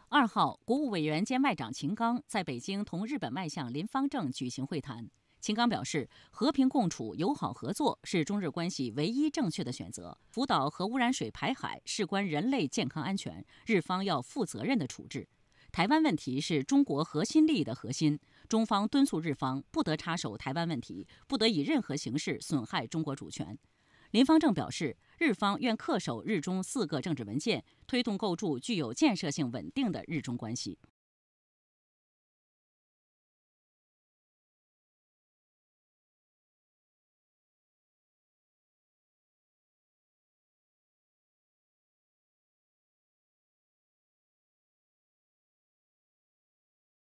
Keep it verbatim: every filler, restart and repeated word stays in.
二号，国务委员兼外长秦刚在北京同日本外相林方正举行会谈。秦刚表示，和平共处、友好合作是中日关系唯一正确的选择。福岛核污染水排海事关人类健康安全，日方要负责任的处置。台湾问题是中国核心利益的核心，中方敦促日方不得插手台湾问题，不得以任何形式损害中国主权。林方正表示，日方愿恪守日中四个政治文件，推动构筑具有建设性稳定的日中关系。